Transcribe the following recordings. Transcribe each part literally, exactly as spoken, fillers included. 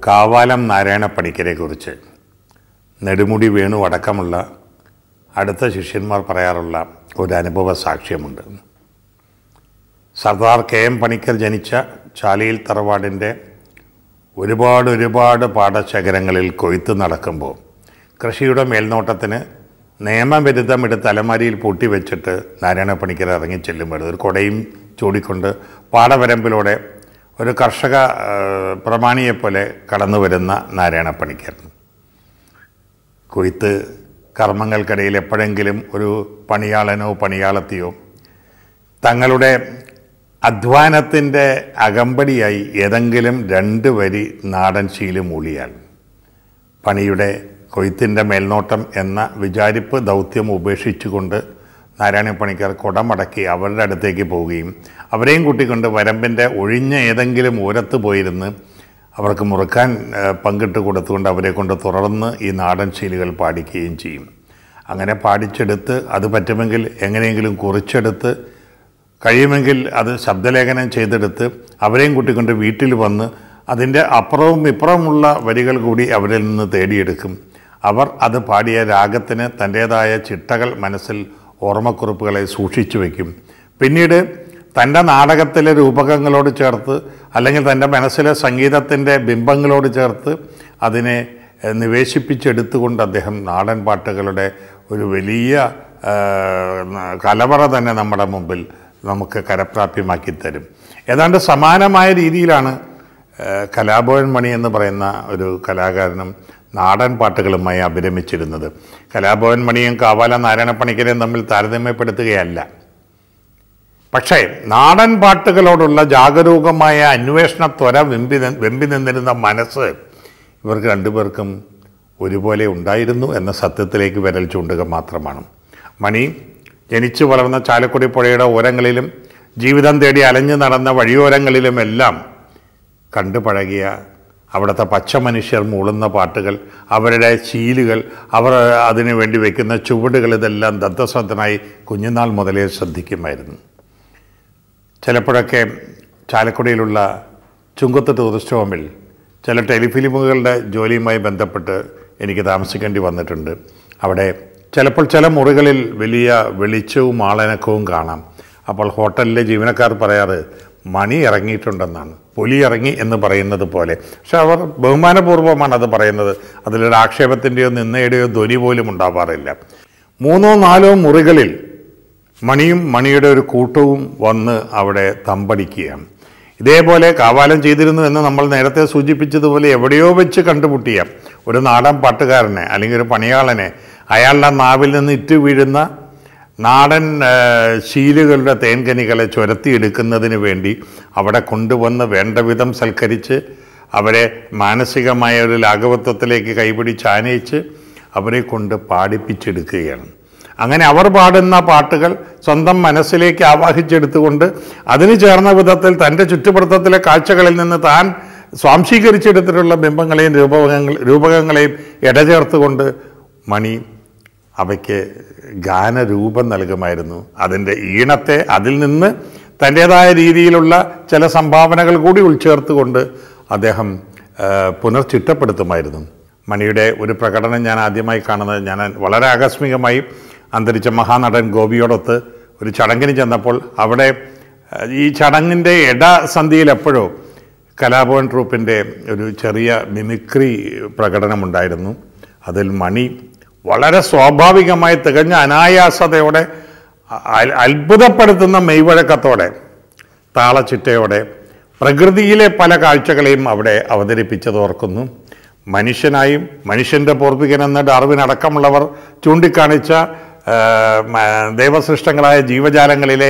കാവാലം നാരായണ പണിക്കരെക്കുറിച്ച് നെടുമുടി വേണു അടക്കമുള്ള അടുത്ത ശിഷ്യന്മാർ പറയാറുള്ള ഒരു അനുഭവ സാക്ഷ്യമുണ്ട്. സർദാർ കെ എം പണിക്കർ ജനിച്ച ചാലിയിൽ തറവാടിൻ്റെ ഒരുപാട് ഒരുപാട് പാടശേഖരങ്ങളിൽ കൊയ്ത്ത് നടക്കുമ്പോൾ കൃഷിയുടെ മേൽനോട്ടത്തിന് നിയമവിരുദ്ധം എടുത്ത് അലമാരിയിൽ പൂട്ടി വെച്ചിട്ട് നാരായണ പണിക്കർ ഇറങ്ങി ചെല്ലുമ്പോൾ ഒരു കൊടയും ചൂടിക്കൊണ്ട് പാടവരമ്പിലൂടെ ഒരു കർഷക പ്രമാണിയെപ്പോലെ കടന്നു വരുന്ന നാരായണ പണിക്കർ കൊയ്ത്ത് കർമ്മങ്ങൾക്കിടയിൽ എപ്പോഴെങ്കിലും ഒരു പണിയാളനോ പണിയാളത്തിയോ തങ്ങളുടെ അധ്വാനത്തിൻ്റെ അകമ്പടിയായി ഏതെങ്കിലും രണ്ട് വരി നാടൻ ശീല് മൂളിയാൽ പണിയുടെ കൊയ്ത്തിൻ്റെ മേൽനോട്ടം എന്ന വിചാരിപ്പ് ദൗത്യം ഉപേക്ഷിച്ചുകൊണ്ട് നാരായണ പണിക്കർ കുടമടക്കി അവരുടെ അടുത്തേക്ക് പോവുകയും അവരെയും കൂട്ടിക്കൊണ്ട് വരമ്പിൻ്റെ ഒഴിഞ്ഞ ഏതെങ്കിലും ഓരത്ത് പോയിരുന്ന് അവർക്ക് മുറുക്കാൻ പങ്കിട്ട് കൊടുത്തുകൊണ്ട് അവരെ കൊണ്ട് തുടർന്ന് ഈ നാടൻ ശീലുകൾ പാടിക്കുകയും ചെയ്യും. അങ്ങനെ പാടിച്ചെടുത്ത് അത് പറ്റുമെങ്കിൽ എങ്ങനെയെങ്കിലും കുറിച്ചെടുത്ത് കഴിയുമെങ്കിൽ അത് ശബ്ദലേഖനം ചെയ്തെടുത്ത് അവരെയും കൂട്ടിക്കൊണ്ട് വീട്ടിൽ വന്ന് അതിൻ്റെ അപ്പുറവും ഇപ്പുറവുമുള്ള വരികൾ കൂടി അവരിൽ നിന്ന് തേടിയെടുക്കും. അവർ അത് പാടിയ രാഗത്തിന് തൻ്റേതായ ചിട്ടകൾ മനസ്സിൽ ഓർമ്മക്കുറിപ്പുകളെ സൂക്ഷിച്ചു വയ്ക്കും. പിന്നീട് തൻ്റെ നാടകത്തിലെ രൂപകങ്ങളോട് ചേർത്ത് അല്ലെങ്കിൽ തൻ്റെ മനസ്സിലെ സംഗീതത്തിൻ്റെ ബിംബങ്ങളോട് ചേർത്ത് അതിനെ നിവേശിപ്പിച്ചെടുത്തുകൊണ്ട് അദ്ദേഹം നാടൻ പാട്ടുകളുടെ ഒരു വലിയ കലവറ തന്നെ നമ്മുടെ മുമ്പിൽ നമുക്ക് കരപ്രാപ്യമാക്കി തരും. ഏതാണ്ട് സമാനമായ രീതിയിലാണ് കലാഭവൻ മണി എന്ന് പറയുന്ന ഒരു കലാകാരനും നാടൻ പാട്ടുകളുമായി അഭിരമിച്ചിരുന്നത്. കലാഭവൻ മണിയും കാവാല നാരായണ പണിക്കരെയും തമ്മിൽ താരതമ്യപ്പെടുത്തുകയല്ല. പക്ഷേ നാടൻ പാട്ടുകളോടുള്ള ജാഗരൂകമായ അന്വേഷണ ത്വര വെമ്പി വെമ്പി നിന്നിരുന്ന മനസ്സ് ഇവർക്ക് രണ്ടുപേർക്കും ഒരുപോലെ ഉണ്ടായിരുന്നു എന്ന സത്യത്തിലേക്ക് വിരൽ ചൂണ്ടുക മാത്രമാണ്. മണി ജനിച്ചു വളർന്ന ചാലക്കുടി പുഴയുടെ ഓരങ്ങളിലും ജീവിതം തേടി അലഞ്ഞു നടന്ന വഴിയോരങ്ങളിലുമെല്ലാം കണ്ടു പഴകിയ അവിടുത്തെ പച്ച മനുഷ്യർ മൂളുന്ന പാട്ടുകൾ, അവരുടെ ശീലുകൾ, അവർ അതിനു വേണ്ടി വയ്ക്കുന്ന ചുവടുകൾ, ഇതെല്ലാം ദത്തശ്രദ്ധനായി കുഞ്ഞുനാൾ മുതലേ ശ്രദ്ധിക്കുമായിരുന്നു. ചിലപ്പോഴൊക്കെ ചാലക്കുടിയിലുള്ള ചുങ്കത്ത് ടൂറിസ്റ്റ് ഹോമിൽ ചില ടെലിഫിലിമുകളുടെ ജോലിയുമായി ബന്ധപ്പെട്ട് എനിക്ക് താമസിക്കേണ്ടി വന്നിട്ടുണ്ട്. അവിടെ ചിലപ്പോൾ ചില മുറികളിൽ വലിയ വെളിച്ചവും ആളനക്കവും കാണാം. അപ്പോൾ ഹോട്ടലിലെ ജീവനക്കാർ പറയാറ് മണി ഇറങ്ങിയിട്ടുണ്ടെന്നാണ്, പുലി ഇറങ്ങി എന്ന് പറയുന്നത് പോലെ. പക്ഷെ അവർ ബഹുമാനപൂർവ്വമാണ് അത് പറയുന്നത്. അതിലൊരു ആക്ഷേപത്തിൻ്റെയോ നിന്നയുടെയോ ധ്വനി പോലും ഉണ്ടാവാറില്ല. മൂന്നോ നാലോ മുറികളിൽ മണിയും മണിയുടെ ഒരു കൂട്ടവും വന്ന് അവിടെ തമ്പടിക്കുകയാണ്. ഇതേപോലെ കാവാലം ചെയ്തിരുന്നു എന്ന് നമ്മൾ നേരത്തെ സൂചിപ്പിച്ചതുപോലെ എവിടെയോ വെച്ച് കണ്ടുമുട്ടിയ ഒരു നാടൻ പാട്ടുകാരനെ അല്ലെങ്കിൽ ഒരു പണിയാളനെ അയാളുടെ നാവിൽ നിന്ന് ഇറ്റു വീഴുന്ന നാടൻ ശീലുകളുടെ തേൻകനികളെ ചുരത്തിയെടുക്കുന്നതിന് വേണ്ടി അവിടെ കൊണ്ടുവന്ന് വേണ്ട വിധം സൽക്കരിച്ച് അവരെ മാനസികമായ ഒരു ലാഘവത്വത്തിലേക്ക് കൈപിടിച്ച് ആനയിച്ച് അവരെ കൊണ്ട് പാടിപ്പിച്ചെടുക്കുകയാണ്. അങ്ങനെ അവർ പാടുന്ന പാട്ടുകൾ സ്വന്തം മനസ്സിലേക്ക് ആവാഹിച്ചെടുത്തുകൊണ്ട് അതിന് ചേർന്ന വിധത്തിൽ തൻ്റെ ചുറ്റുപടുത്തത്തിലെ കാഴ്ചകളിൽ നിന്ന് താൻ സ്വാംശീകരിച്ചെടുത്തിട്ടുള്ള ബിംബങ്ങളെയും രൂപകങ്ങൾ രൂപകങ്ങളെയും ഇടചേർത്തുകൊണ്ട് മണി അവയ്ക്ക് ഗാനരൂപം നൽകുമായിരുന്നു. അതിൻ്റെ ഈണത്തെ അതിൽ നിന്ന് തൻ്റേതായ രീതിയിലുള്ള ചില സംഭാവനകൾ കൂടി ഉൾച്ചേർത്തുകൊണ്ട് അദ്ദേഹം പുനർചിട്ടപ്പെടുത്തുമായിരുന്നു. മണിയുടെ ഒരു പ്രകടനം ഞാൻ ആദ്യമായി കാണുന്നത് ഞാൻ വളരെ ആകസ്മികമായി അന്തരിച്ച മഹാനടൻ ഗോപിയോടൊത്ത് ഒരു ചടങ്ങിന് ചെന്നപ്പോൾ അവിടെ ഈ ചടങ്ങിൻ്റെ ഇടസന്ധിയിൽ എപ്പോഴോ കലാഭവൻ ട്രൂപ്പിൻ്റെ ഒരു ചെറിയ മിമിക്രി പ്രകടനമുണ്ടായിരുന്നു. അതിൽ മണി വളരെ സ്വാഭാവികമായി തികഞ്ഞ അനായാസതയോടെ അത്ഭുതപ്പെടുത്തുന്ന മെയ്വഴക്കത്തോടെ താളച്ചിട്ടയോടെ പ്രകൃതിയിലെ പല കാഴ്ചകളെയും അവിടെ അവതരിപ്പിച്ചതോർക്കുന്നു. മനുഷ്യനായും മനുഷ്യൻ്റെ പൂർവികനെന്ന ഡാർവിൻ അടക്കമുള്ളവർ ചൂണ്ടിക്കാണിച്ച ദൈവസൃഷ്ടങ്ങളായ ജീവജാലങ്ങളിലെ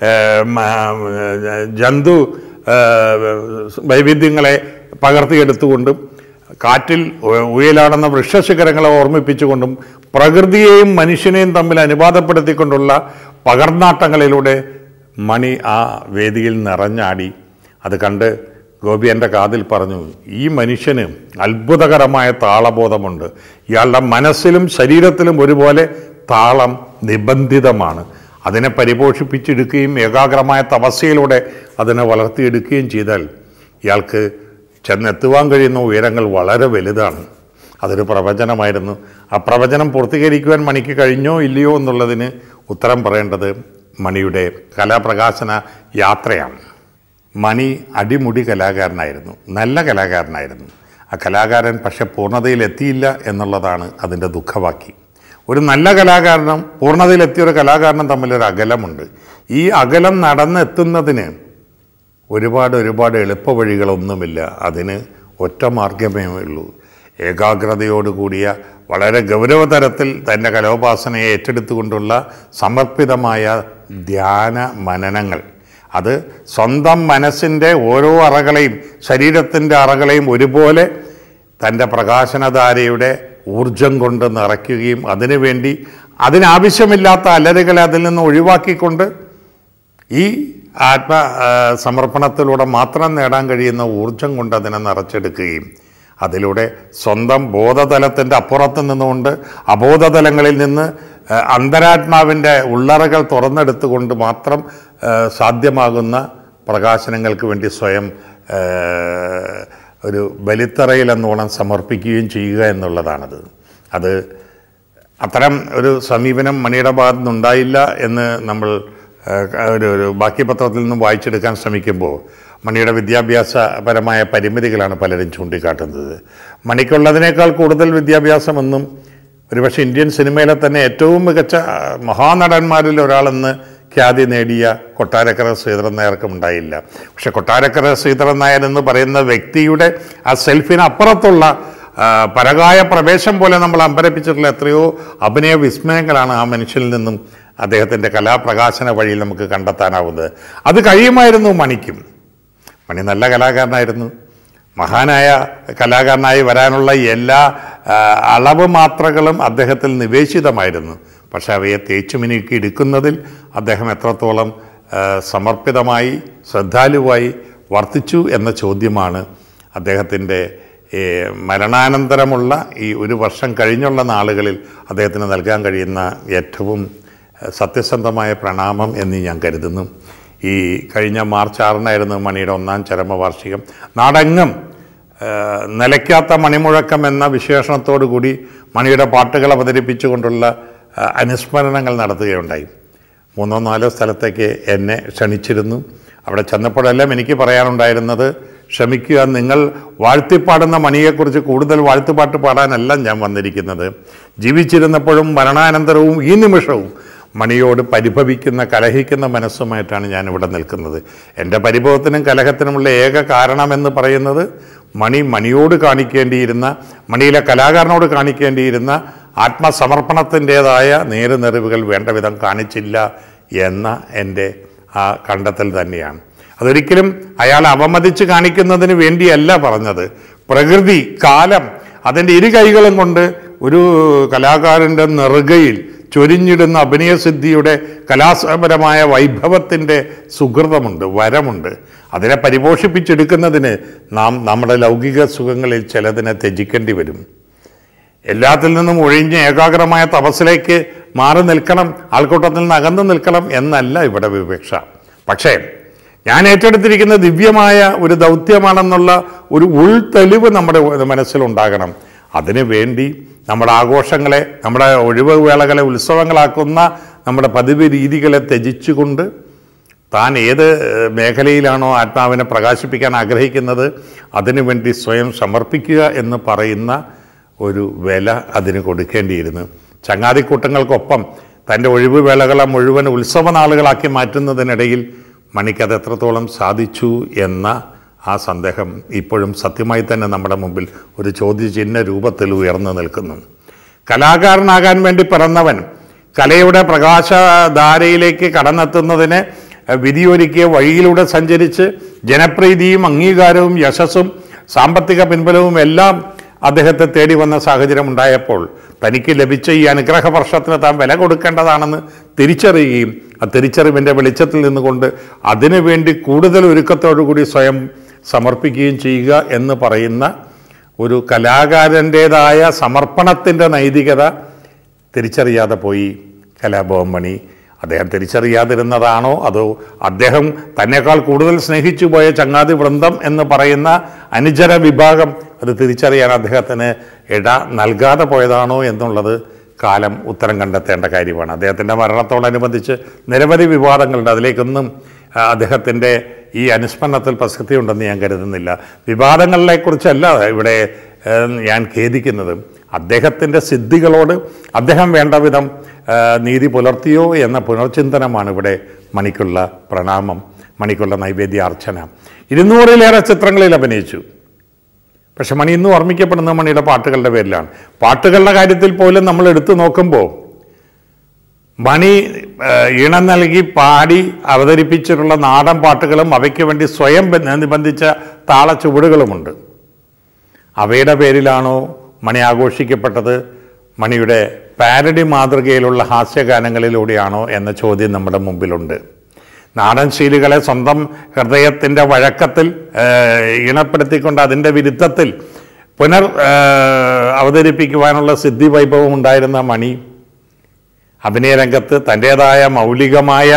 ജന്തു വൈവിധ്യങ്ങളെ പകർത്തിയെടുത്തുകൊണ്ടും കാറ്റിൽ ഉയലാടുന്ന വൃക്ഷശിഖരങ്ങളെ ഓർമ്മിപ്പിച്ചുകൊണ്ടും പ്രകൃതിയെയും മനുഷ്യനെയും തമ്മിൽ അനുപാതപ്പെടുത്തിക്കൊണ്ടുള്ള പകർന്നാട്ടങ്ങളിലൂടെ മണി ആ വേദിയിൽ നിറഞ്ഞാടി. അത് കണ്ട് ഗോപി എൻ്റെ കാതിൽ പറഞ്ഞു, ഈ മനുഷ്യന് അത്ഭുതകരമായ താളബോധമുണ്ട്. ഇയാളുടെ മനസ്സിലും ശരീരത്തിലും ഒരുപോലെ താളം നിബന്ധിതമാണ്. അതിനെ പരിപോഷിപ്പിച്ചെടുക്കുകയും ഏകാഗ്രമായ തപസ്യയിലൂടെ അതിനെ വളർത്തിയെടുക്കുകയും ചെയ്താൽ ഇയാൾക്ക് ചെന്നെത്തുവാൻ കഴിയുന്ന ഉയരങ്ങൾ വളരെ വലുതാണ്. അതൊരു പ്രവചനമായിരുന്നു. ആ പ്രവചനം പൂർത്തീകരിക്കുവാൻ മണിക്ക് കഴിഞ്ഞോ ഇല്ലയോ എന്നുള്ളതിന് ഉത്തരം പറയേണ്ടത് മണിയുടെ കലാപ്രകാശന യാത്രയാണ്. മണി അടിമുടി കലാകാരനായിരുന്നു, നല്ല കലാകാരനായിരുന്നു. ആ കലാകാരൻ പക്ഷെ പൂർണ്ണതയിലെത്തിയില്ല എന്നുള്ളതാണ് അതിൻ്റെ ദുഃഖവാക്കി. ഒരു നല്ല കലാകാരനും പൂർണ്ണതയിലെത്തിയ ഒരു കലാകാരനും തമ്മിലൊരു അകലമുണ്ട്. ഈ അകലം നടന്നെത്തുന്നതിന് ഒരുപാട് ഒരുപാട് എളുപ്പവഴികളൊന്നുമില്ല. അതിന് ഒറ്റ മാർഗമേ ഉള്ളൂ. ഏകാഗ്രതയോടുകൂടിയ വളരെ ഗൗരവതരത്തിൽ തൻ്റെ കലോപാസനയെ ഏറ്റെടുത്തുകൊണ്ടുള്ള സമർപ്പിതമായ ധ്യാന മനനങ്ങൾ. അത് സ്വന്തം മനസ്സിൻ്റെ ഓരോ അറകളെയും ശരീരത്തിൻ്റെ അറകളെയും ഒരുപോലെ തൻ്റെ പ്രകാശനധാരയുടെ ഊർജം കൊണ്ട് നിറയ്ക്കുകയും അതിനുവേണ്ടി അതിനാവശ്യമില്ലാത്ത അലറുകളെ അതിൽ നിന്ന് ഒഴിവാക്കിക്കൊണ്ട് ഈ ആത്മ സമർപ്പണത്തിലൂടെ മാത്രം നേടാൻ കഴിയുന്ന ഊർജം കൊണ്ട് അതിനെ നിറച്ചെടുക്കുകയും അതിലൂടെ സ്വന്തം ബോധതലത്തിൻ്റെ അപ്പുറത്ത് നിന്നുകൊണ്ട് അബോധതലങ്ങളിൽ നിന്ന് അന്തരാത്മാവിൻ്റെ ഉള്ളറകൾ തുറന്നെടുത്തുകൊണ്ട് മാത്രം സാധ്യമാകുന്ന പ്രകാശനങ്ങൾക്ക് വേണ്ടി സ്വയം ഒരു ബലിത്തറയിലെന്നോണം സമർപ്പിക്കുകയും ചെയ്യുക എന്നുള്ളതാണത്. അത് അത്തരം ഒരു സമീപനം മണിയുടെ ഭാഗത്തു നിന്നുണ്ടായില്ല എന്ന് നമ്മൾ ഒരു ഒരു ബാക്കി പത്രത്തിൽ നിന്നും വായിച്ചെടുക്കാൻ ശ്രമിക്കുമ്പോൾ മണിയുടെ വിദ്യാഭ്യാസപരമായ പരിമിതികളാണ് പലരും ചൂണ്ടിക്കാട്ടുന്നത്. മണിക്കുള്ളതിനേക്കാൾ കൂടുതൽ വിദ്യാഭ്യാസമൊന്നും ഒരുപക്ഷെ ഇന്ത്യൻ സിനിമയിലെ തന്നെ ഏറ്റവും മികച്ച മഹാനടന്മാരിൽ ഒരാളെന്ന് ഖ്യാതി നേടിയ കൊട്ടാരക്കര ശ്രീധരൻ നായർക്കും ഉണ്ടായില്ല. പക്ഷെ കൊട്ടാരക്കര ശ്രീധരൻ നായർ എന്ന് പറയുന്ന വ്യക്തിയുടെ ആ സെൽഫിനപ്പുറത്തുള്ള പരകായ പ്രവേശം പോലെ നമ്മൾ അമ്പരപ്പിച്ചിട്ടുള്ള എത്രയോ അഭിനയ വിസ്മയങ്ങളാണ് ആ മനുഷ്യനിൽ നിന്നും അദ്ദേഹത്തിൻ്റെ കലാപ്രകാശന വഴിയിൽ നമുക്ക് കണ്ടെത്താനാവുന്നത്. അത് കഴിയുമായിരുന്നു മണിക്കും. മണി നല്ല കലാകാരനായിരുന്നു. മഹാനായ കലാകാരനായി വരാനുള്ള എല്ലാ അളവ് മാത്രകളും അദ്ദേഹത്തിൽ നിവേശിതമായിരുന്നു. പക്ഷെ അവയെ തേച്ചുമിനുക്കി എടുക്കുന്നതിൽ അദ്ദേഹം എത്രത്തോളം സമർപ്പിതമായി ശ്രദ്ധാലുവായി വർത്തിച്ചു എന്ന ചോദ്യമാണ് അദ്ദേഹത്തിൻ്റെ മരണാനന്തരമുള്ള ഈ ഒരു വർഷം കഴിഞ്ഞുള്ള നാളുകളിൽ അദ്ദേഹത്തിന് നൽകാൻ കഴിയുന്ന ഏറ്റവും സത്യസന്ധമായ പ്രണാമം എന്ന് ഞാൻ കരുതുന്നു. ഈ കഴിഞ്ഞ മാർച്ച് ആറിനായിരുന്നു മണിയുടെ ഒന്നാം ചരമവാർഷികം. നാടെങ്ങും നിലയ്ക്കാത്ത മണിമുഴക്കം എന്ന വിശേഷണത്തോടു കൂടി മണിയുടെ പാട്ടുകൾ അവതരിപ്പിച്ചുകൊണ്ടുള്ള അനുസ്മരണങ്ങൾ നടത്തുകയുണ്ടായി. മൂന്നോ നാലോ സ്ഥലത്തേക്ക് എന്നെ ക്ഷണിച്ചിരുന്നു. അവിടെ ചെന്നപ്പോഴെല്ലാം എനിക്ക് പറയാനുണ്ടായിരുന്നത്, ക്ഷമിക്കുക, നിങ്ങൾ വാഴ്ത്തിപ്പാടുന്ന മണിയെക്കുറിച്ച് കൂടുതൽ വാഴ്ത്തുപാട്ട് പാടാനല്ല ഞാൻ വന്നിരിക്കുന്നത്. ജീവിച്ചിരുന്നപ്പോഴും മരണാനന്തരവും ഈ നിമിഷവും മണിയോട് പരിഭവിക്കുന്ന കലഹിക്കുന്ന മനസ്സുമായിട്ടാണ് ഞാനിവിടെ നിൽക്കുന്നത്. എൻ്റെ പരിഭവത്തിനും കലഹത്തിനുമുള്ള ഏക കാരണമെന്ന് പറയുന്നത് മണി മണിയോട് കാണിക്കേണ്ടിയിരുന്ന, മണിയിലെ കലാകാരനോട് കാണിക്കേണ്ടിയിരുന്ന ആത്മസമർപ്പണത്തിൻ്റേതായ നേരുനെറിവുകൾ വേണ്ട വിധം കാണിച്ചില്ല എന്ന എൻ്റെ ആ കണ്ടെത്തൽ തന്നെയാണ്. അതൊരിക്കലും അയാൾ അവമതിച്ച് കാണിക്കുന്നതിന് വേണ്ടിയല്ല പറഞ്ഞത്. പ്രകൃതി, കാലം അതിൻ്റെ ഇരു കൈകളും കൊണ്ട് ഒരു കലാകാരൻ്റെ നെറുകയിൽ ചൊരിഞ്ഞിടുന്ന അഭിനയസിദ്ധിയുടെ കലാപരമായ വൈഭവത്തിൻ്റെ സുഹൃതമുണ്ട്, വരമുണ്ട്. അതിനെ പരിപോഷിപ്പിച്ചെടുക്കുന്നതിന് നാം നമ്മുടെ ലൗകിക സുഖങ്ങളിൽ ചിലതിനെ ത്യജിക്കേണ്ടി വരും. എല്ലാത്തിൽ നിന്നും ഒഴിഞ്ഞ് ഏകാഗ്രമായ തപസ്സിലേക്ക് മാറി നിൽക്കണം, ആൾക്കൂട്ടത്തിൽ നിന്ന് അകന്നു നിൽക്കണം എന്നല്ല ഇവിടെ വിവക്ഷ. പക്ഷേ ഞാൻ ഏറ്റെടുത്തിരിക്കുന്ന ദിവ്യമായ ഒരു ദൗത്യമാണെന്നുള്ള ഒരു ഉൾതെളിവ് നമ്മുടെ മനസ്സിലുണ്ടാകണം. അതിനു വേണ്ടി നമ്മുടെ ആഘോഷങ്ങളെ, നമ്മുടെ ഒഴിവ് വേളകളെ ഉത്സവങ്ങളാക്കുന്ന നമ്മുടെ പതിവ് രീതികളെ ത്യജിച്ചുകൊണ്ട് താൻ ഏത് മേഖലയിലാണോ ആത്മാവിനെ പ്രകാശിപ്പിക്കാൻ ആഗ്രഹിക്കുന്നത് അതിനുവേണ്ടി സ്വയം സമർപ്പിക്കുക എന്ന് പറയുന്ന ഒരു വില അതിന് കൊടുക്കേണ്ടിയിരുന്നു. ചങ്ങാതിക്കൂട്ടങ്ങൾക്കൊപ്പം തൻ്റെ ഒഴിവ് വേളകളെ മുഴുവൻ ഉത്സവ നാളുകളാക്കി മാറ്റുന്നതിനിടയിൽ മണിക്കത് എത്രത്തോളം സാധിച്ചു എന്ന ആ സന്ദേഹം ഇപ്പോഴും സത്യമായി തന്നെ നമ്മുടെ മുമ്പിൽ ഒരു ചോദ്യചിഹ്ന രൂപത്തിൽ ഉയർന്നു നിൽക്കുന്നു. കലാകാരനാകാൻ വേണ്ടി പിറന്നവൻ കലയുടെ പ്രകാശധാരയിലേക്ക് കടന്നെത്തുന്നതിന് വിധിയൊരുക്കിയ വഴിയിലൂടെ സഞ്ചരിച്ച് ജനപ്രീതിയും അംഗീകാരവും യശസ്സും സാമ്പത്തിക പിൻബലവും എല്ലാം അദ്ദേഹത്തെ തേടി വന്ന സാഹചര്യം ഉണ്ടായപ്പോൾ തനിക്ക് ലഭിച്ച ഈ അനുഗ്രഹ വർഷത്തിന് താൻ വില കൊടുക്കേണ്ടതാണെന്ന് തിരിച്ചറിയുകയും ആ തിരിച്ചറിവിൻ്റെ വെളിച്ചത്തിൽ നിന്നുകൊണ്ട് അതിനുവേണ്ടി കൂടുതൽ ഒരുക്കത്തോടുകൂടി സ്വയം സമർപ്പിക്കുകയും ചെയ്യുക എന്ന് പറയുന്ന ഒരു കലാകാരൻ്റേതായ സമർപ്പണത്തിൻ്റെ നൈതികത തിരിച്ചറിയാതെ പോയി കലാഭവൻ മണി. അദ്ദേഹം തിരിച്ചറിയാതിരുന്നതാണോ അതോ അദ്ദേഹം തന്നെക്കാൾ കൂടുതൽ സ്നേഹിച്ചു പോയ ചങ്ങാതി വൃന്ദം എന്ന് പറയുന്ന അനുചര വിഭാഗം അത് തിരിച്ചറിയാൻ അദ്ദേഹത്തിന് ഇട നൽകാതെ പോയതാണോ എന്നുള്ളത് കാലം ഉത്തരം കണ്ടെത്തേണ്ട കാര്യമാണ്. അദ്ദേഹത്തിൻ്റെ മരണത്തോടനുബന്ധിച്ച് നിരവധി വിവാദങ്ങളുണ്ട്. അതിലേക്കൊന്നും അദ്ദേഹത്തിൻ്റെ ഈ അനുസ്മരണത്തിൽ പ്രസക്തിയുണ്ടെന്ന് ഞാൻ കരുതുന്നില്ല. വിവാദങ്ങളെക്കുറിച്ചല്ല ഇവിടെ ഞാൻ ഖേദിക്കുന്നത്. അദ്ദേഹത്തിൻ്റെ സിദ്ധികളോട് അദ്ദേഹം വേണ്ട വിധം നീതി പുലർത്തിയോ എന്ന പുനർചിന്തനമാണ് ഇവിടെ മണിക്കുള്ള പ്രണാമം, മണിക്കുള്ള നൈവേദ്യാർച്ചന. ഇരുന്നൂറിലേറെ ചിത്രങ്ങളിൽ അഭിനയിച്ചു. പക്ഷെ മണി ഇന്നും ഓർമ്മിക്കപ്പെടുന്ന മണിയുടെ പാട്ടുകളുടെ പേരിലാണ്. പാട്ടുകളുടെ കാര്യത്തിൽ പോലും നമ്മൾ എടുത്തു നോക്കുമ്പോൾ മണി ഈണം നൽകി പാടി അവതരിപ്പിച്ചിട്ടുള്ള നാടൻ പാട്ടുകളും അവയ്ക്ക് വേണ്ടി സ്വയം നിബന്ധിച്ച താളച്ചുവടുകളുമുണ്ട്. അവയുടെ പേരിലാണോ മണി ആഘോഷിക്കപ്പെട്ടത്, മണിയുടെ പാരഡി മാതൃകയിലുള്ള ഹാസ്യഗാനങ്ങളിലൂടെയാണോ എന്ന ചോദ്യം നമ്മുടെ മുമ്പിലുണ്ട്. നാടൻ ശീലുകളെ സ്വന്തം ഹൃദയത്തിൻ്റെ വഴക്കത്തിൽ ഈണപ്പെടുത്തിക്കൊണ്ട് അതിൻ്റെ വിരുദ്ധത്തിൽ പുനർ അവതരിപ്പിക്കുവാനുള്ള സിദ്ധി വൈഭവം ഉണ്ടായിരുന്ന മണി അഭിനയരംഗത്ത് തൻ്റേതായ മൗലികമായ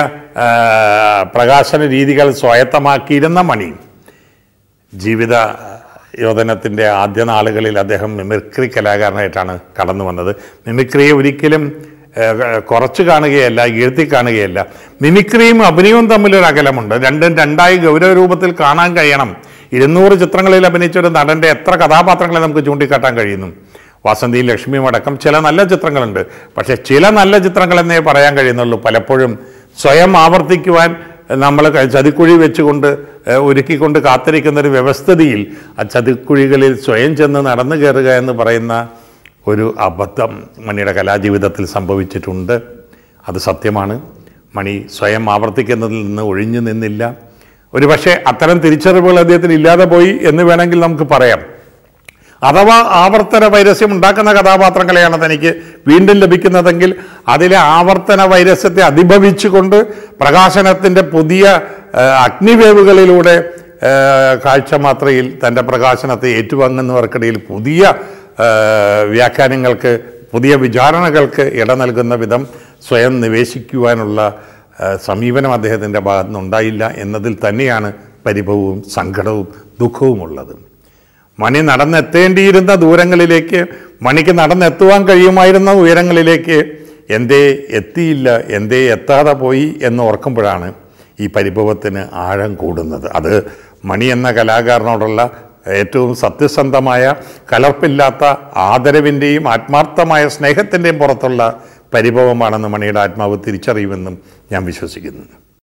പ്രകാശന രീതികൾ സ്വായത്തമാക്കിയിരുന്ന മണി ജീവിത യോധനത്തിൻ്റെ ആദ്യ നാളുകളിൽ അദ്ദേഹം മിമിക്രി കലാകാരനായിട്ടാണ് കടന്നു വന്നത്. മിമിക്രിയെ ഒരിക്കലും കുറച്ച് കാണുകയല്ല, ഈഴ്ത്തി കാണുകയല്ല. മിമിക്രിയും അഭിനയവും തമ്മിലൊരു അകലമുണ്ട്. രണ്ടും രണ്ടായി ഗൗരവ രൂപത്തിൽ കാണാൻ കഴിയണം. ഇരുന്നൂറ് ചിത്രങ്ങളിൽ അഭിനയിച്ചൊരു നടൻ്റെ എത്ര കഥാപാത്രങ്ങളെ നമുക്ക് ചൂണ്ടിക്കാട്ടാൻ കഴിയുന്നു. വാസന്തിയും ലക്ഷ്മിയും അടക്കം ചില നല്ല ചിത്രങ്ങളുണ്ട്. പക്ഷേ ചില നല്ല ചിത്രങ്ങളെന്നേ പറയാൻ കഴിയുന്നുള്ളൂ. പലപ്പോഴും സ്വയം ആവർത്തിക്കുവാൻ നമ്മൾ ചതിക്കുഴി വെച്ചുകൊണ്ട് ഒരുക്കിക്കൊണ്ട് കാത്തിരിക്കുന്നൊരു വ്യവസ്ഥിതിയിൽ ആ ചതിക്കുഴികളിൽ സ്വയം ചെന്ന് നടന്നു കയറുക എന്ന് പറയുന്ന ഒരു അബദ്ധം മണിയുടെ കലാജീവിതത്തിൽ സംഭവിച്ചിട്ടുണ്ട്. അത് സത്യമാണ്. മണി സ്വയം ആവർത്തിക്കുന്നതിൽ നിന്ന് ഒഴിഞ്ഞു നിന്നില്ല. ഒരു പക്ഷേ അത്തരം തിരിച്ചറിവുകൾ അദ്ദേഹത്തിന് ഇല്ലാതെ പോയി എന്ന് വേണമെങ്കിൽ നമുക്ക് പറയാം. അഥവാ ആവർത്തന വൈരസ്യം ഉണ്ടാക്കുന്ന കഥാപാത്രങ്ങളെയാണ് തനിക്ക് വീണ്ടും ലഭിക്കുന്നതെങ്കിൽ അതിലെ ആവർത്തന വൈരസ്യത്തെ അതിഭവിച്ചുകൊണ്ട് പ്രകാശനത്തിൻ്റെ പുതിയ അഗ്നിവേവുകളിലൂടെ കാഴ്ചമാത്രയിൽ തൻ്റെ പ്രകാശനത്തെ ഏറ്റുവാങ്ങുന്നവർക്കിടയിൽ പുതിയ വ്യാഖ്യാനങ്ങൾക്ക്, പുതിയ വിചാരണകൾക്ക് ഇട നൽകുന്ന വിധം സ്വയം നിവേശിക്കുവാനുള്ള സമീപനം അദ്ദേഹത്തിൻ്റെ ഭാഗത്തു നിന്നുണ്ടായില്ല എന്നതിൽ തന്നെയാണ് പരിഭവവും സങ്കടവും ദുഃഖവുമുള്ളത്. മണി നടന്നെത്തേണ്ടിയിരുന്ന ദൂരങ്ങളിലേക്ക്, മണിക്ക് നടന്നെത്തുവാൻ കഴിയുമായിരുന്ന ഉയരങ്ങളിലേക്ക് എന്തേ എത്തിയില്ല, എന്തേ എത്താതെ പോയി എന്ന് ഓർക്കുമ്പോഴാണ് ഈ പരിഭവത്തിന് ആഴം കൂടുന്നത്. അത് മണി എന്ന കലാകാരനോടുള്ള ഏറ്റവും സത്യസന്ധമായ, കലർപ്പില്ലാത്ത ആദരവിൻ്റെയും ആത്മാർത്ഥമായ സ്നേഹത്തിൻ്റെയും പുറത്തുള്ള പരിഭവമാണെന്ന് മണിയുടെ ആത്മാവ് തിരിച്ചറിയുമെന്നും ഞാൻ വിശ്വസിക്കുന്നു.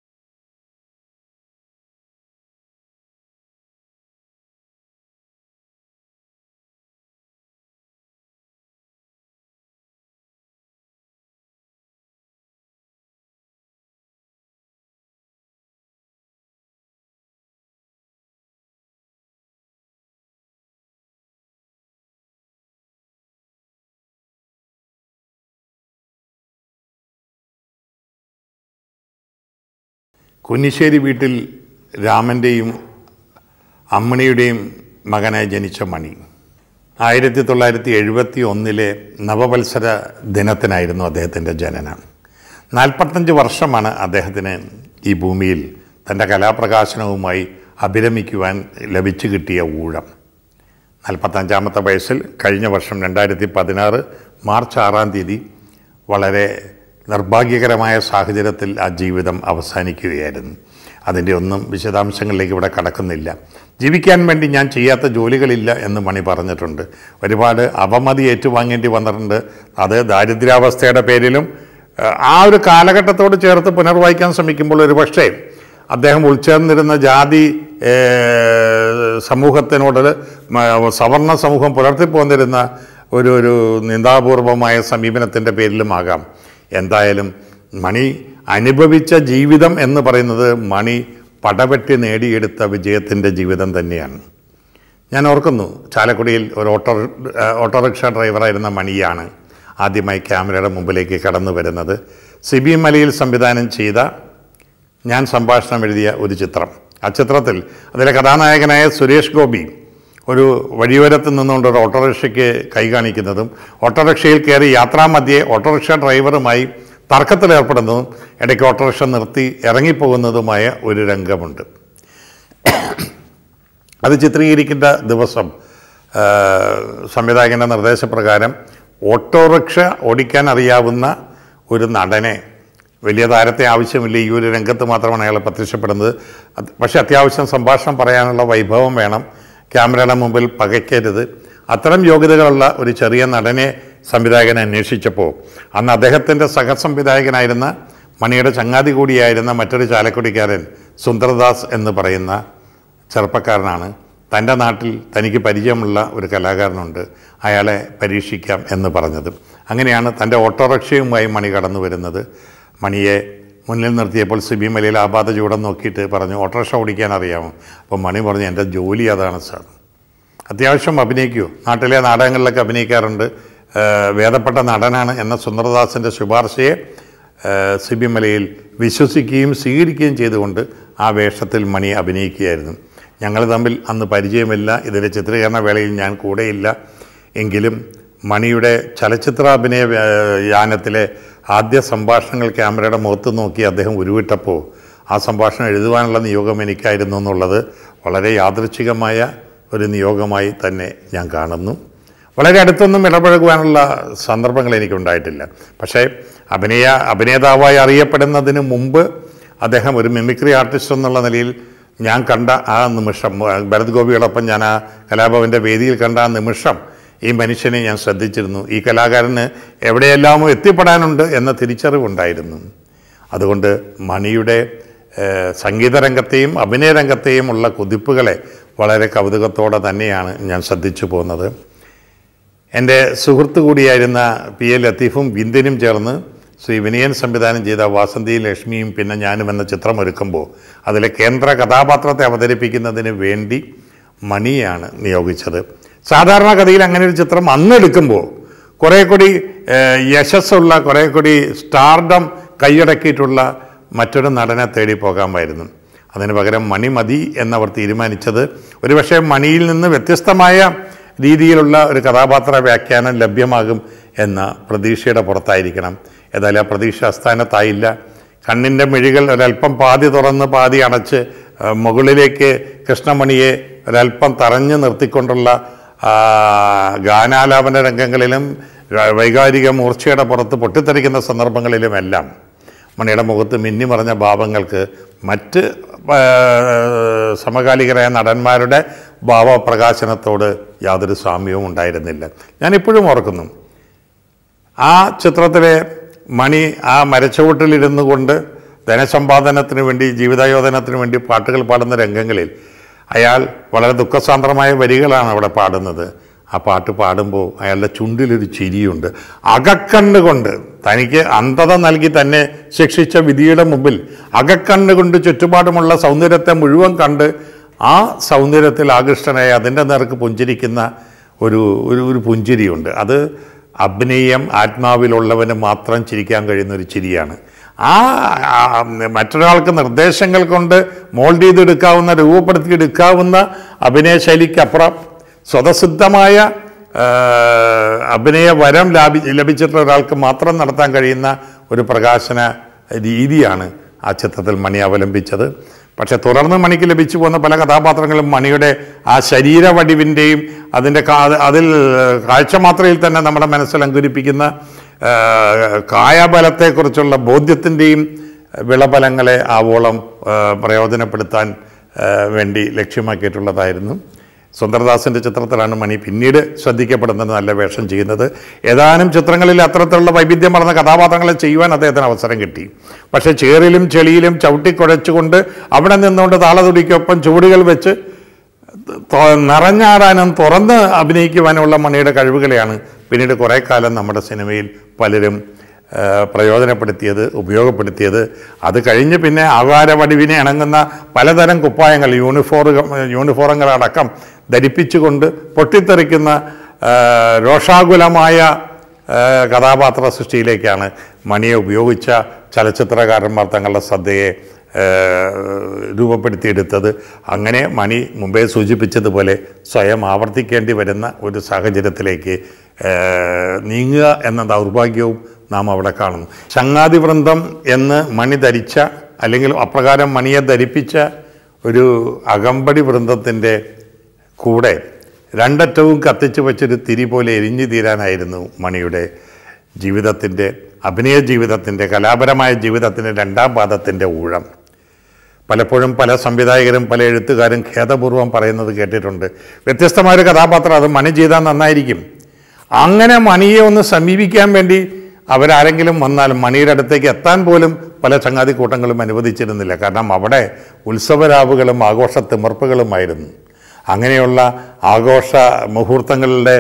കുന്നിശ്ശേരി വീട്ടിൽ രാമൻ്റെയും അമ്മിണിയുടെയും മകനായി ജനിച്ച മണി ആയിരത്തി തൊള്ളായിരത്തി എഴുപത്തി ഒന്നിലെ നവവത്സര ദിനത്തിനായിരുന്നു അദ്ദേഹത്തിൻ്റെ ജനനം. നാൽപ്പത്തഞ്ച് വർഷമാണ് അദ്ദേഹത്തിന് ഈ ഭൂമിയിൽ തൻ്റെ കലാപ്രകാശനവുമായി അഭിരമിക്കുവാൻ ലഭിച്ചു കിട്ടിയ ഊഴം. നാൽപ്പത്തഞ്ചാമത്തെ വയസ്സിൽ കഴിഞ്ഞ വർഷം രണ്ടായിരത്തി പതിനാറ് മാർച്ച് ആറാം തീയതി വളരെ നിർഭാഗ്യകരമായ സാഹചര്യത്തിൽ ആ ജീവിതം അവസാനിക്കുകയായിരുന്നു. അതിൻ്റെ ഒന്നും വിശദാംശങ്ങളിലേക്ക് ഇവിടെ കടക്കുന്നില്ല. ജീവിക്കാൻ വേണ്ടി ഞാൻ ചെയ്യാത്ത ജോലികളില്ല എന്ന് മണി പറഞ്ഞിട്ടുണ്ട്. ഒരുപാട് അപമതി ഏറ്റുവാങ്ങേണ്ടി വന്നിട്ടുണ്ട്. അത് ദാരിദ്ര്യാവസ്ഥയുടെ പേരിലും ആ ഒരു കാലഘട്ടത്തോട് ചേർത്ത് പുനർവായിക്കാൻ ശ്രമിക്കുമ്പോൾ ഒരു പക്ഷേ അദ്ദേഹം ഉൾച്ചേർന്നിരുന്ന ജാതി സമൂഹത്തിനോട് സവർണ സമൂഹം പുലർത്തിപ്പോന്നിരുന്ന ഒരു ഒരു നിന്ദാപൂർവമായ സമീപനത്തിൻ്റെ പേരിലുമാകാം. എന്തായാലും മണി അനുഭവിച്ച ജീവിതം എന്ന് പറയുന്നത് മണി പടവെട്ടി നേടിയെടുത്ത വിജയത്തിൻ്റെ ജീവിതം തന്നെയാണ്. ഞാൻ ഓർക്കുന്നു, ചാലക്കുടിയിൽ ഒരു ഓട്ടോ ഓട്ടോറിക്ഷ ഡ്രൈവറായിരുന്ന മണിയാണ് ആദ്യമായി ക്യാമറയുടെ മുമ്പിലേക്ക് കടന്നു വരുന്നത്. സിബി മലയിൽ സംവിധാനം ചെയ്ത ഞാൻ സംഭാഷണം എഴുതിയ ഒരു ചിത്രം. ആ ചിത്രത്തിൽ അതിലെ കഥാനായകനായ സുരേഷ് ഗോപി ഒരു വഴിയോരത്ത് നിന്നുകൊണ്ട് ഒരു ഓട്ടോറിക്ഷയ്ക്ക് കൈ കാണിക്കുന്നതും ഓട്ടോറിക്ഷയിൽ കയറി യാത്രാമധ്യേ ഓട്ടോറിക്ഷ ഡ്രൈവറുമായി തർക്കത്തിലേർപ്പെടുന്നതും ഇടയ്ക്ക് ഓട്ടോറിക്ഷ നിർത്തി ഇറങ്ങിപ്പോകുന്നതുമായ ഒരു രംഗമുണ്ട്. അത് ചിത്രീകരിക്കേണ്ട ദിവസം സംവിധായകൻ്റെ നിർദ്ദേശപ്രകാരം ഓട്ടോറിക്ഷ ഓടിക്കാൻ അറിയാവുന്ന ഒരു നടനെ, വലിയ താരത്തെ ആവശ്യമില്ല, ഈ ഒരു രംഗത്ത് മാത്രമാണ് അയാൾ പ്രത്യക്ഷപ്പെടുന്നത്. പക്ഷേ അത്യാവശ്യം സംഭാഷണം പറയാനുള്ള വൈഭവം വേണം, ക്യാമറയുടെ മുമ്പിൽ പകയ്ക്കരുത്. അത്തരം യോഗ്യതകളുള്ള ഒരു ചെറിയ നടനെ സംവിധായകൻ അന്വേഷിച്ചപ്പോൾ അന്ന് അദ്ദേഹത്തിൻ്റെ സഹസംവിധായകനായിരുന്ന മണിയുടെ ചങ്ങാതി കൂടിയായിരുന്ന മറ്റൊരു ചാലക്കുടിക്കാരൻ സുന്ദർദാസ് എന്ന് പറയുന്ന ചെറുപ്പക്കാരനാണ് തൻ്റെ നാട്ടിൽ തനിക്ക് പരിചയമുള്ള ഒരു കലാകാരനുണ്ട്, അയാളെ പരീക്ഷിക്കാം എന്ന് പറഞ്ഞത്. അങ്ങനെയാണ് തൻ്റെ ഓട്ടോറിക്ഷയുമായി മണി കടന്നു വരുന്നത്. മണിയെ മുന്നിൽ നിർത്തിയപ്പോൾ സിബി മലയിൽ ആപാത ചൂടം നോക്കിയിട്ട് പറഞ്ഞു, ഓട്ടോറിക്ഷ ഓടിക്കാൻ അറിയാമോ? അപ്പോൾ മണി പറഞ്ഞു, എൻ്റെ ജോലി അതാണ് സാർ. അത്യാവശ്യം അഭിനയിക്കുമോ? നാട്ടിലെ നാടകങ്ങളിലൊക്കെ അഭിനയിക്കാറുണ്ട്, വേദപ്പെട്ട നടനാണ് എന്ന സുന്ദർദാസിൻ്റെ ശുപാർശയെ സിബി മലയിൽ വിശ്വസിക്കുകയും സ്വീകരിക്കുകയും ചെയ്തുകൊണ്ട് ആ വേഷത്തിൽ മണി അഭിനയിക്കുകയായിരുന്നു. ഞങ്ങൾ തമ്മിൽ അന്ന് പരിചയമില്ല, ഇതിൻ്റെ ചിത്രീകരണ വേളയിൽ ഞാൻ കൂടെയില്ല. എങ്കിലും മണിയുടെ ചലച്ചിത്രാഭിനയ യാനത്തിലെ ആദ്യ സംഭാഷണങ്ങൾ ക്യാമറയുടെ മുഖത്ത് നോക്കി അദ്ദേഹം ഉരുവിട്ടപ്പോൾ ആ സംഭാഷണം എഴുതുവാനുള്ള നിയോഗം എനിക്കായിരുന്നു എന്നുള്ളത് വളരെ യാദൃച്ഛികമായ ഒരു നിയോഗമായി തന്നെ ഞാൻ കാണുന്നു. വളരെ അടുത്തൊന്നും ഇടപഴകുവാനുള്ള സന്ദർഭങ്ങൾ എനിക്കുണ്ടായിട്ടില്ല. പക്ഷേ അഭിനയ അഭിനേതാവായി അറിയപ്പെടുന്നതിന് മുമ്പ് അദ്ദേഹം ഒരു മിമിക്രി ആർട്ടിസ്റ്റ് എന്നുള്ള നിലയിൽ ഞാൻ കണ്ട ആ നിമിഷം, ഭരത് ഗോപിയോടൊപ്പം ഞാൻ ആ കലാഭവൻ്റെ വേദിയിൽ കണ്ട ആ നിമിഷം ഈ മനുഷ്യനെ ഞാൻ ശ്രദ്ധിച്ചിരുന്നു. ഈ കലാകാരന് എവിടെയെല്ലാമോ എത്തിപ്പെടാനുണ്ട് എന്ന തിരിച്ചറിവുണ്ടായിരുന്നു. അതുകൊണ്ട് മണിയുടെ സംഗീതരംഗത്തെയും അഭിനയരംഗത്തെയും ഉള്ള കുതിപ്പുകളെ വളരെ കൗതുകത്തോടെ തന്നെയാണ് ഞാൻ ശ്രദ്ധിച്ചു പോകുന്നത്. എൻ്റെ സുഹൃത്തു കൂടിയായിരുന്ന പി എ ലത്തീഫും വിന്ദനും ചേർന്ന് ശ്രീ വിനയൻ സംവിധാനം ചെയ്ത വാസന്തിയും ലക്ഷ്മിയും പിന്നെ ഞാനും എന്ന ചിത്രം ഒരുക്കുമ്പോൾ അതിലെ കേന്ദ്ര കഥാപാത്രത്തെ അവതരിപ്പിക്കുന്നതിന് വേണ്ടി മണിയാണ് നിയോഗിച്ചത്. സാധാരണ ഗതിയിൽ അങ്ങനെ ഒരു ചിത്രം അന്നെടുക്കുമ്പോൾ കുറേ കൂടി യശസ്സുള്ള, കുറേ കൂടി സ്റ്റാർഡം കൈയടക്കിയിട്ടുള്ള മറ്റൊരു നടനെ തേടി പോകാമായിരുന്നു. അതിന് പകരം മണി മതി എന്നവർ തീരുമാനിച്ചത് ഒരുപക്ഷെ മണിയിൽ നിന്ന് വ്യത്യസ്തമായ രീതിയിലുള്ള ഒരു കഥാപാത്ര വ്യാഖ്യാനം ലഭ്യമാകും എന്ന പ്രതീക്ഷയുടെ പുറത്തായിരിക്കണം. ഏതായാലും ആ പ്രതീക്ഷ അസ്ഥാനത്തായില്ല. കണ്ണിൻ്റെ മിഴികൾ ഒരല്പം പാതി തുറന്ന് പാതി അടച്ച് മുകളിലേക്ക് കൃഷ്ണമണിയെ ഒരല്പം തറഞ്ഞു നിർത്തിക്കൊണ്ടുള്ള ഗാനാലാപന രംഗങ്ങളിലും വൈകാരിക മൂർച്ചയുടെ പുറത്ത് പൊട്ടിത്തെറിക്കുന്ന സന്ദർഭങ്ങളിലുമെല്ലാം മണിയുടെ മുഖത്ത് മിന്നിമറഞ്ഞ ഭാവങ്ങൾക്ക് മറ്റ് സമകാലികരായ നടന്മാരുടെ ഭാവപ്രകാശനത്തോട് യാതൊരു സാമ്യവും ഉണ്ടായിരുന്നില്ല. ഞാനിപ്പോഴും ഓർക്കുന്നു, ആ ചിത്രത്തിലെ മണി ആ മരച്ചുവട്ടിലിരുന്നു കൊണ്ട് ധനസമ്പാദനത്തിന് വേണ്ടി, ജീവിതായോധനത്തിന് വേണ്ടി പാട്ടുകൾ പാടുന്ന രംഗങ്ങളിൽ അയാൾ വളരെ ദുഃഖസാന്ദ്രമായ വരികളാണ് അവിടെ പാടുന്നത്. ആ പാട്ട് പാടുമ്പോൾ അയാളുടെ ചുണ്ടിലൊരു ചിരിയുണ്ട്. അകക്കണ്ണുകൊണ്ട് തനിക്ക് അന്ധത നൽകി തന്നെ ശിക്ഷിച്ച വിധിയുടെ മുമ്പിൽ അകക്കണ്ണുകൊണ്ട് ചുറ്റുപാടുമുള്ള സൗന്ദര്യത്തെ മുഴുവൻ കണ്ട് ആ സൗന്ദര്യത്തിൽ ആകൃഷ്ടനായി അതിൻ്റെ നേർക്ക് പുഞ്ചിരിക്കുന്ന ഒരു ഒരു ഒരു പുഞ്ചിരിയുണ്ട്. അത് അഭിനയം ആത്മാവിലുള്ളവന് മാത്രം ചിരിക്കാൻ കഴിയുന്ന ഒരു ചിരിയാണ്. ആ മറ്റൊരാൾക്ക് നിർദ്ദേശങ്ങൾ കൊണ്ട് മോൾഡ് ചെയ്തെടുക്കാവുന്ന, രൂപപ്പെടുത്തിയെടുക്കാവുന്ന അഭിനയ ശൈലിക്കപ്പുറം സ്വതസിദ്ധമായ അഭിനയ വരം ലാഭി ലഭിച്ചിട്ടുള്ള ഒരാൾക്ക് മാത്രം നടത്താൻ കഴിയുന്ന ഒരു പ്രകാശന രീതിയാണ് ആ ചിത്രത്തിൽ മണി അവലംബിച്ചത്. പക്ഷെ തുടർന്ന് മണിക്ക് ലഭിച്ചു പോകുന്ന പല കഥാപാത്രങ്ങളും മണിയുടെ ആ ശരീരവടിവിൻ്റെയും അതിൻ്റെ അതിൽ കാഴ്ചമാത്രയിൽ തന്നെ നമ്മുടെ മനസ്സിൽ അങ്കുരിപ്പിക്കുന്ന കായബലത്തെക്കുറിച്ചുള്ള ബോധ്യത്തിൻ്റെയും വിളബലങ്ങളെ ആവോളം പ്രയോജനപ്പെടുത്താൻ വേണ്ടി ലക്ഷ്യമാക്കിയിട്ടുള്ളതായിരുന്നു. സുന്ദർദാസിൻ്റെ ചിത്രത്തിലാണ് മണി പിന്നീട് ശ്രദ്ധിക്കപ്പെടുന്നത്, നല്ല വേഷം ചെയ്യുന്നത്. ഏതാനും ചിത്രങ്ങളിൽ അത്തരത്തിലുള്ള വൈവിധ്യം പറഞ്ഞ കഥാപാത്രങ്ങളെ ചെയ്യുവാൻ അദ്ദേഹത്തിന് അവസരം കിട്ടി. പക്ഷേ ചേറിലും ചെളിയിലും ചവിട്ടിക്കുഴച്ചുകൊണ്ട് അവിടെ നിന്നുകൊണ്ട് താളതുടിക്കൊപ്പം ചുവടുകൾ വെച്ച് നിറഞ്ഞാടാനും തുറന്ന് അഭിനയിക്കുവാനുള്ള മണിയുടെ കഴിവുകളെയാണ് പിന്നീട് കുറേ കാലം നമ്മുടെ സിനിമയിൽ പലരും പ്രയോജനപ്പെടുത്തിയത്, ഉപയോഗപ്പെടുത്തിയത്. അത് കഴിഞ്ഞ് പിന്നെ ആകാരവടിവിനെ ഇണങ്ങുന്ന പലതരം കുപ്പായങ്ങൾ, യൂണിഫോറു യൂണിഫോറങ്ങളടക്കം ധരിപ്പിച്ചുകൊണ്ട് പൊട്ടിത്തെറിക്കുന്ന രോഷാകുലമായ കഥാപാത്ര സൃഷ്ടിയിലേക്കാണ് മണിയെ ഉപയോഗിച്ച ചലച്ചിത്രകാരന്മാർ തങ്ങളുടെ ശ്രദ്ധയെ രൂപപ്പെടുത്തിയെടുത്തത്. അങ്ങനെ മണി മുമ്പേ സൂചിപ്പിച്ചതുപോലെ സ്വയം ആവർത്തിക്കേണ്ടി വരുന്ന ഒരു സാഹചര്യത്തിലേക്ക് നീങ്ങുക എന്ന ദൗർഭാഗ്യവും നാം അവിടെ കാണുന്നു. ചങ്ങാതി വൃന്ദം എന്ന് മണി ധരിച്ച അല്ലെങ്കിൽ അപ്രകാരം മണിയെ ധരിപ്പിച്ച ഒരു അകമ്പടി വൃന്ദത്തിൻ്റെ കൂടെ രണ്ടറ്റവും കത്തിച്ചു വച്ചൊരു തിരി പോലെ എരിഞ്ഞു തീരാനായിരുന്നു മണിയുടെ ജീവിതത്തിൻ്റെ, അഭിനയ ജീവിതത്തിൻ്റെ, കലാപരമായ ജീവിതത്തിൻ്റെ രണ്ടാം പാദത്തിൻ്റെ ഊഴം. പലപ്പോഴും പല സംവിധായകരും പല എഴുത്തുകാരും ഖേദപൂർവ്വം പറയുന്നത് കേട്ടിട്ടുണ്ട്. വ്യത്യസ്തമായൊരു കഥാപാത്രം അത് മണി ചെയ്താൽ നന്നായിരിക്കും. അങ്ങനെ മണിയെ ഒന്ന് സമീപിക്കാൻ വേണ്ടി അവരാരെങ്കിലും വന്നാൽ മണിയുടെ അടുത്തേക്ക് എത്താൻ പോലും പല ചങ്ങാതി കൂട്ടങ്ങളും അനുവദിച്ചിരുന്നില്ല. കാരണം അവിടെ ഉത്സവരാവുകളും ആഘോഷ തിമിർപ്പുകളുമായിരുന്നു. അങ്ങനെയുള്ള ആഘോഷ മുഹൂർത്തങ്ങളുടെ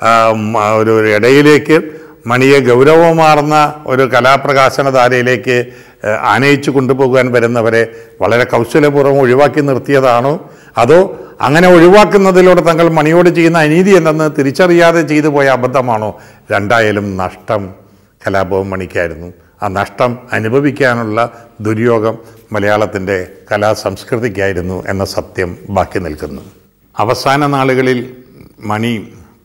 ഒരു ഇടയിലേക്ക് മണിയെ ഗൗരവമാർന്ന ഒരു കലാപ്രകാശനധാരയിലേക്ക് ആനയിച്ചു കൊണ്ടുപോകാൻ വരുന്നവരെ വളരെ കൗശലപൂർവ്വം ഒഴിവാക്കി നിർത്തിയതാണോ, അതോ അങ്ങനെ ഒഴിവാക്കുന്നതിലൂടെ തങ്ങൾ മണിയോട് ചെയ്യുന്ന അനീതി എന്തെന്ന് തിരിച്ചറിയാതെ ചെയ്തു പോയ അബദ്ധമാണോ? രണ്ടായാലും നഷ്ടം കലാഭവൻ മണിക്കായിരുന്നു. ആ നഷ്ടം അനുഭവിക്കാനുള്ള ദുര്യോഗം മലയാളത്തിൻ്റെ കലാസംസ്കൃതിക്കായിരുന്നു എന്ന സത്യം ബാക്കി നിൽക്കുന്നു. അവസാന നാളുകളിൽ മണി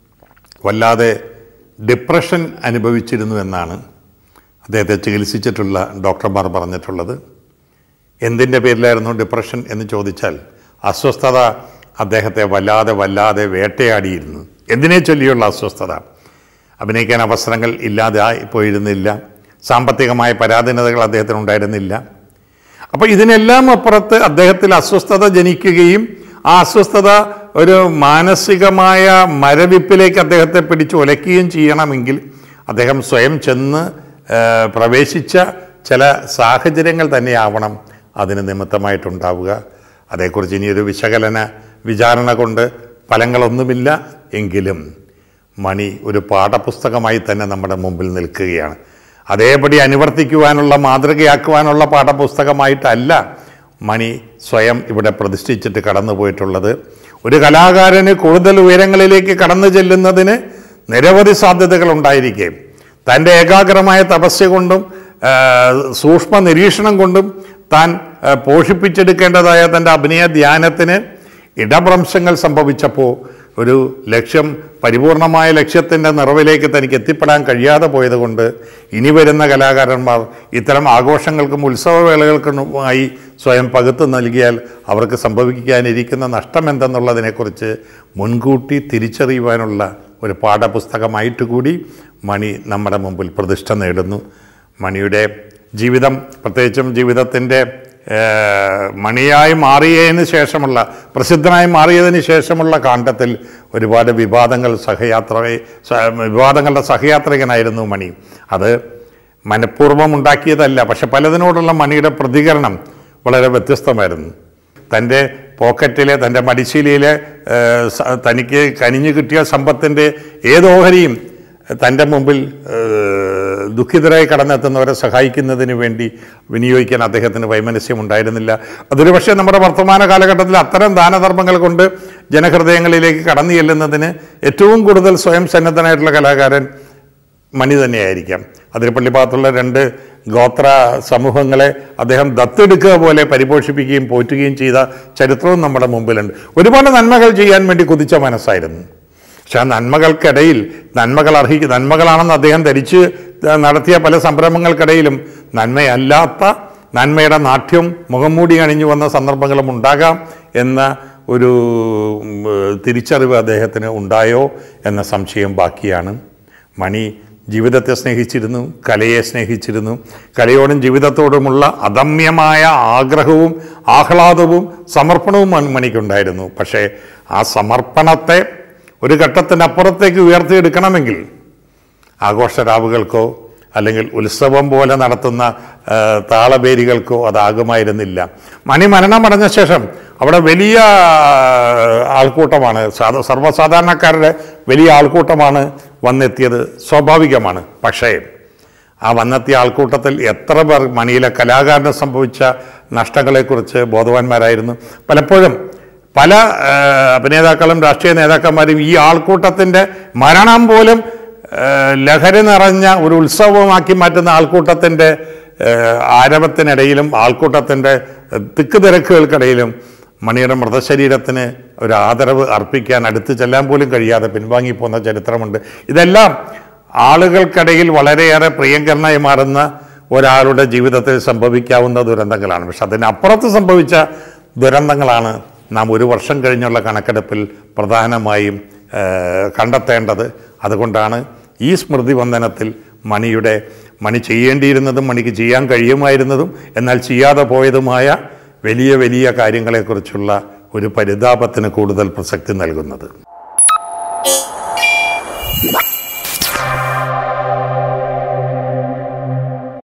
വല്ലാതെ ഡിപ്രഷൻ അനുഭവിച്ചിരുന്നു എന്നാണ് അദ്ദേഹത്തെ ചികിത്സിച്ചിട്ടുള്ള ഡോക്ടർമാർ പറഞ്ഞിട്ടുള്ളത്. എന്തിൻ്റെ പേരിലായിരുന്നു ഡിപ്രഷൻ എന്ന് ചോദിച്ചാൽ അസ്വസ്ഥത അദ്ദേഹത്തെ വല്ലാതെ വല്ലാതെ വേട്ടയാടിയിരുന്നു. എന്തിനെ ചൊല്ലിയുള്ള അസ്വസ്ഥത? അഭിനയിക്കാൻ അവസരങ്ങൾ ഇല്ലാതെ പോയിരുന്നില്ല, സാമ്പത്തികമായ പരാധീനതകൾ അദ്ദേഹത്തിനുണ്ടായിരുന്നില്ല. അപ്പോൾ ഇതിനെല്ലാം അപ്പുറത്ത് അദ്ദേഹത്തിൽ അസ്വസ്ഥത ജനിക്കുകയും ആ അസ്വസ്ഥത ഒരു മാനസികമായ മരവിപ്പിലേക്ക് അദ്ദേഹത്തെ പിടിച്ച് ഉലയ്ക്കുകയും ചെയ്യണമെങ്കിൽ അദ്ദേഹം സ്വയം ചെന്ന് പ്രവേശിച്ച ചില സാഹചര്യങ്ങൾ തന്നെയാവണം അതിന് നിമിത്തമായിട്ടുണ്ടാവുക. അതേക്കുറിച്ച് ഇനിയൊരു വിശകലന വിചാരണ കൊണ്ട് ഫലങ്ങളൊന്നുമില്ല. എങ്കിലും മണി ഒരു പാഠപുസ്തകമായി തന്നെ നമ്മുടെ മുമ്പിൽ നിൽക്കുകയാണ്. അതേപടി അനുവർത്തിക്കുവാനുള്ള, മാതൃകയാക്കുവാനുള്ള പാഠപുസ്തകമായിട്ടല്ല മണി സ്വയം ഇവിടെ പ്രതിഷ്ഠിച്ചിട്ട് കടന്നു പോയിട്ടുള്ളത്. ഒരു കലാകാരന് കൂടുതൽ ഉയരങ്ങളിലേക്ക് കടന്നു ചെല്ലുന്നതിന് നിരവധി സാധ്യതകൾ ഉണ്ടായിരിക്കെ തൻ്റെ ഏകാഗ്രമായ തപസ്യ കൊണ്ടും സൂക്ഷ്മ നിരീക്ഷണം കൊണ്ടും താൻ പോഷിപ്പിച്ചെടുക്കേണ്ടതായ തൻ്റെ അഭിനയ ധ്യാനത്തിന് ഇടഭ്രംശങ്ങൾ സംഭവിച്ചപ്പോൾ ഒരു ലക്ഷ്യം, പരിപൂർണമായ ലക്ഷ്യത്തിൻ്റെ നിറവിലേക്ക് തനിക്ക് എത്തിപ്പെടാൻ കഴിയാതെ പോയതുകൊണ്ട് ഇനി വരുന്ന കലാകാരന്മാർ ഇത്തരം ആഘോഷങ്ങൾക്കും ഉത്സവവേളകൾക്കുമായി സ്വയം പകുത്തു നൽകിയാൽ അവർക്ക് സംഭവിക്കാനിരിക്കുന്ന നഷ്ടം എന്തെന്നുള്ളതിനെക്കുറിച്ച് മുൻകൂട്ടി തിരിച്ചറിയുവാനുള്ള ഒരു പാഠപുസ്തകമായിട്ട് കൂടി മണി നമ്മുടെ മുമ്പിൽ പ്രതിഷ്ഠ നേടുന്നു. മണിയുടെ ജീവിതം, പ്രത്യേകിച്ചും ജീവിതത്തിൻ്റെ മണിയായി മാറിയതിന് ശേഷമുള്ള, പ്രസിദ്ധനായി മാറിയതിന് ശേഷമുള്ള കാണ്ഡത്തിൽ ഒരുപാട് വിവാദങ്ങൾ സഹയാത്ര വിവാദങ്ങളുടെ സഹയാത്രികനായിരുന്നു മണി. അത് മനഃപൂർവ്വം ഉണ്ടാക്കിയതല്ല, പക്ഷെ പലതിനോടുള്ള മണിയുടെ പ്രതികരണം വളരെ വ്യത്യസ്തമായിരുന്നു. തൻ്റെ പോക്കറ്റിലെ, തൻ്റെ മടിശീലയിലെ തനിക്ക് കനിഞ്ഞു കിട്ടിയ സമ്പത്തിൻ്റെ ഏതോഹരിയും തൻ്റെ മുമ്പിൽ ദുഃഖിതരായി കടന്നെത്തുന്നവരെ സഹായിക്കുന്നതിന് വേണ്ടി വിനിയോഗിക്കാൻ അദ്ദേഹത്തിന് വൈമനസ്യം ഉണ്ടായിരുന്നില്ല. അതൊരു പക്ഷേ നമ്മുടെ വർത്തമാന കാലഘട്ടത്തിൽ അത്തരം ദാനധർമ്മങ്ങൾ കൊണ്ട് ജനഹൃദയങ്ങളിലേക്ക് കടന്നു ചെല്ലുന്നതിന് ഏറ്റവും കൂടുതൽ സ്വയം സന്നദ്ധനായിട്ടുള്ള കലാകാരൻ മണി തന്നെയായിരിക്കാം. അതിരപ്പള്ളി ഭാഗത്തുള്ള രണ്ട് ഗോത്ര സമൂഹങ്ങളെ അദ്ദേഹം ദത്തെടുക്കുക പോലെ പരിപോഷിപ്പിക്കുകയും പോറ്റുകയും ചെയ്ത ചരിത്രവും നമ്മുടെ മുമ്പിലുണ്ട്. ഒരുപാട് നന്മകൾ ചെയ്യാൻ വേണ്ടി കുതിച്ച മനസ്സായിരുന്നു. പക്ഷെ ആ നന്മകൾക്കിടയിൽ, നന്മകൾ അർഹിക്കുക നന്മകളാണെന്ന് അദ്ദേഹം ധരിച്ച് നടത്തിയ പല സംരംഭങ്ങൾക്കിടയിലും നന്മയല്ലാത്ത, നന്മയുടെ നാട്യം മുഖം മൂടി അണിഞ്ഞു വന്ന സന്ദർഭങ്ങളും ഉണ്ടാകാം എന്ന ഒരു തിരിച്ചറിവ് അദ്ദേഹത്തിന് ഉണ്ടായോ എന്ന സംശയം ബാക്കിയാണ്. മണി ജീവിതത്തെ സ്നേഹിച്ചിരുന്നു, കലയെ സ്നേഹിച്ചിരുന്നു. കലയോടും ജീവിതത്തോടുമുള്ള അദമ്യമായ ആഗ്രഹവും ആഹ്ലാദവും സമർപ്പണവും മണിക്കുണ്ടായിരുന്നു. പക്ഷേ ആ സമർപ്പണത്തെ ഒരു ഘട്ടത്തിനപ്പുറത്തേക്ക് ഉയർത്തിയെടുക്കണമെങ്കിൽ ആഘോഷരാവുകൾക്കോ അല്ലെങ്കിൽ ഉത്സവം പോലെ നടത്തുന്ന താളബേരികൾക്കോ അതാകുമായിരുന്നില്ല. മണി മരണമടഞ്ഞ ശേഷം അവിടെ വലിയ ആൾക്കൂട്ടമാണ്, സർവ്വസാധാരണക്കാരുടെ വലിയ ആൾക്കൂട്ടമാണ് വന്നെത്തിയത്. സ്വാഭാവികമാണ്. പക്ഷേ ആ വന്നെത്തിയ ആൾക്കൂട്ടത്തിൽ എത്ര പേർ മണിയിലെ കലാകാരന് സംഭവിച്ച നഷ്ടങ്ങളെക്കുറിച്ച് ബോധവാന്മാരായിരുന്നു? പലപ്പോഴും പല അഭിനേതാക്കളും രാഷ്ട്രീയ നേതാക്കന്മാരും ഈ ആൾക്കൂട്ടത്തിൻ്റെ മരണം പോലും ലഹരി നിറഞ്ഞ ഒരു ഉത്സവമാക്കി മാറ്റുന്ന ആൾക്കൂട്ടത്തിൻ്റെ ആരവത്തിനിടയിലും ആൾക്കൂട്ടത്തിൻ്റെ തിക്ക് തിരക്കുകൾക്കിടയിലും മണിയുടെ മൃതശരീരത്തിന് ഒരു ആദരവ് അർപ്പിക്കാൻ അടുത്ത് ചെല്ലാൻ പോലും കഴിയാതെ പിൻവാങ്ങിപ്പോകുന്ന ചരിത്രമുണ്ട്. ഇതെല്ലാം ആളുകൾക്കിടയിൽ വളരെയേറെ പ്രിയങ്കരനായി മാറുന്ന ഒരാളുടെ ജീവിതത്തിൽ സംഭവിക്കാവുന്ന ദുരന്തങ്ങളാണ്. പക്ഷെ അതിനപ്പുറത്ത് സംഭവിച്ച ദുരന്തങ്ങളാണ് നാം ഒരു വർഷം കഴിഞ്ഞുള്ള കണക്കെടുപ്പിൽ പ്രധാനമായും കണ്ടെത്തേണ്ടത്. അതുകൊണ്ടാണ് ഈ സ്മൃതി വന്ദനത്തിൽ മണിയുടെ മണി ചെയ്യേണ്ടിയിരുന്നതും മണിക്ക് ചെയ്യാൻ കഴിയുമായിരുന്നതും എന്നാൽ ചെയ്യാതെ പോയതുമായ വലിയ വലിയ കാര്യങ്ങളെക്കുറിച്ചുള്ള ഒരു പരിതാപത്തിന് കൂടുതൽ പ്രസക്തി നൽകുന്നത്.